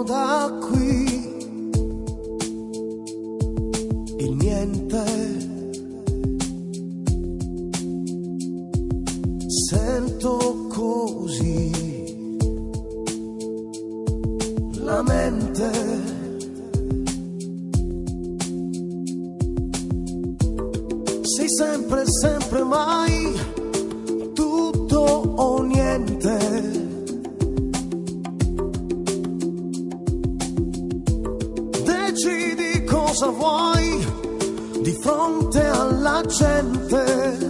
da qui il niente, sento così la mente, sei sempre, sempre mai tutto o niente. Decidi cosa vuoi di fronte alla gente,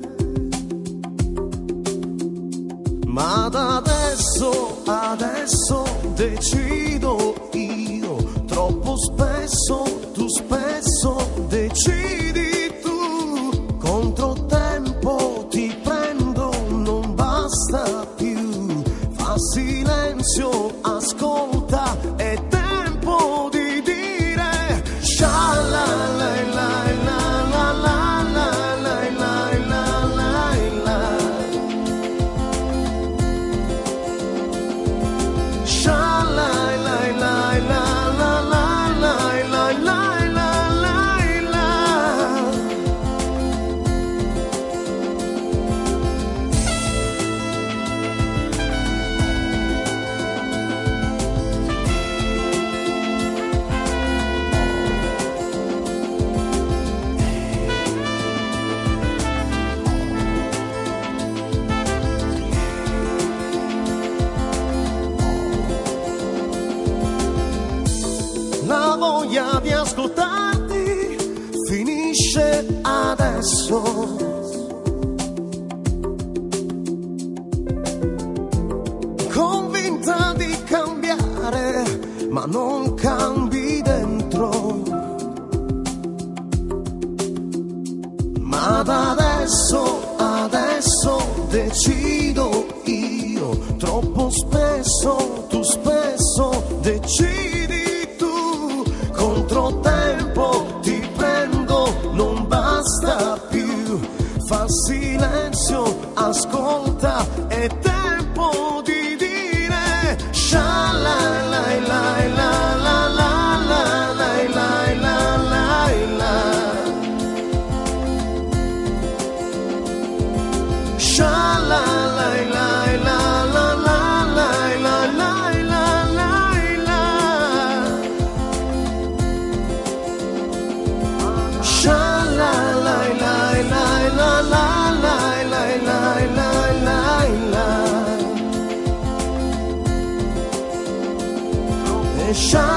ma da adesso, adesso decido io, troppo spesso, tu spesso decidi tu, controtempo ti prendo, non basta più, fa silenzio, ascolta, è tempo di dire sha la la la la la la la la la la. Sha la la la la la la la la la la. La voglia di ascoltarti finisce adesso. Convinta di cambiare, ma non cambi dentro. Ma da adesso, adesso decido io, troppo spesso, tu spesso decidi. Controtempo ti prendo, non basta più, fa silenzio, ascolta, è tempo di dire sha la la la la la la la la la la. Sha la la la la la la la la. Sha la la la la la la la la la la. Sha